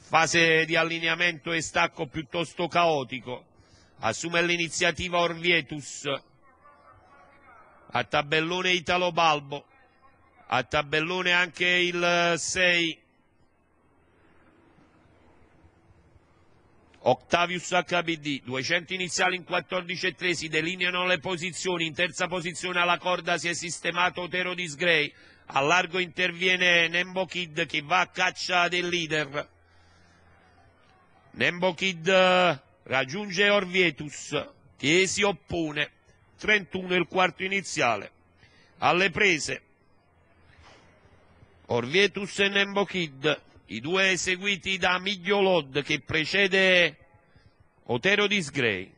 fase di allineamento e stacco piuttosto caotico, assume l'iniziativa Orvietus, a tabellone Italo Balbo, a tabellone anche il 6 Octavius HBD. 200 iniziali in 14,3, si delineano le posizioni. In terza posizione alla corda si è sistemato Otero Disgrey, a largo interviene Nembo Kid che va a caccia del leader. Nembo Kid raggiunge Orvietus che si oppone. 31 il quarto iniziale. Alle prese Orvietus e Nembo Kid, i due eseguiti da Migliolod che precede Otero Disgrey.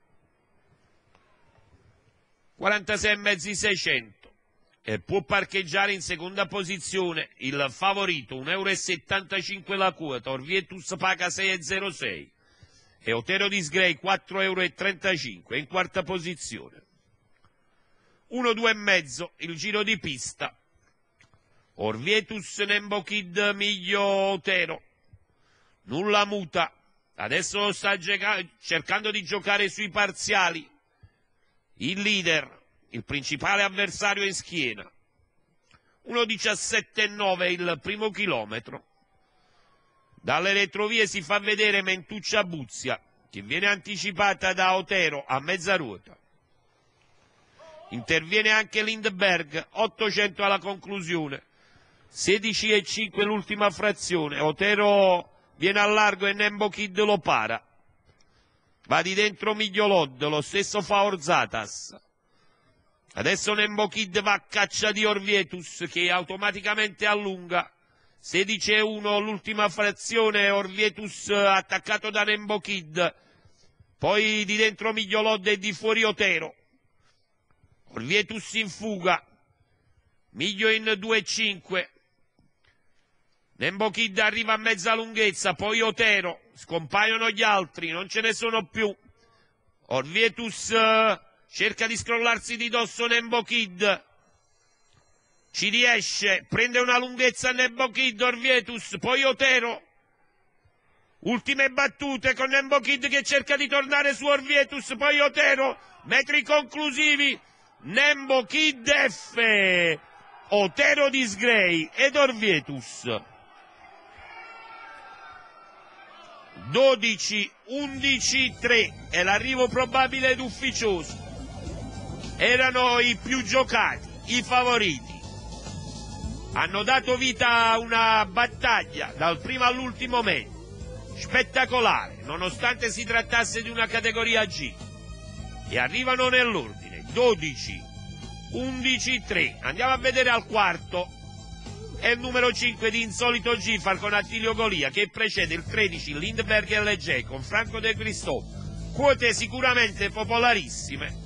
46,5 600 e può parcheggiare in seconda posizione il favorito, 1,75 € la quota. Orvietus paga 6,06 e Otero Disgrey 4,35 € in quarta posizione. 1,2,5 il giro di pista. Orvietus, Nembo Kid, Miglio, Otero. Nulla muta. Adesso sta cercando di giocare sui parziali. Il leader, il principale avversario in schiena. 1,17,9 il primo chilometro. Dalle retrovie si fa vedere Mentuccia Buzia, che viene anticipata da Otero a mezza ruota. Interviene anche Lindberg, 800 alla conclusione. 16,5 l'ultima frazione. Otero viene a largo e Nembo Kid lo para. Va di dentro Migliolod, lo stesso fa Orzatas. Adesso Nembo Kid va a caccia di Orvietus che automaticamente allunga. 16,1 l'ultima frazione. Orvietus attaccato da Nembo Kid. Poi di dentro Migliolod e di fuori Otero. Orvietus in fuga. Miglio in 2,5. Nembo Kid arriva a mezza lunghezza, poi Otero, scompaiono gli altri, non ce ne sono più. Orvietus cerca di scrollarsi di dosso Nembo Kid, ci riesce, prende una lunghezza Nembo Kid, Orvietus, poi Otero. Ultime battute con Nembo Kid che cerca di tornare su Orvietus, poi Otero, metri conclusivi, Nembo Kid F, Otero Disgrey ed Orvietus. 12, 11, 3 è l'arrivo probabile ed ufficioso. Erano i più giocati, i favoriti. Hanno dato vita a una battaglia dal primo all'ultimo metro, spettacolare, nonostante si trattasse di una categoria G. E arrivano nell'ordine, 12, 11, 3. Andiamo a vedere al quarto. È il numero 5 di Insolito Gifar con Attilio Golia che precede il 13 Lindberg LJ con Franco De Cristoforo. Quote sicuramente popolarissime.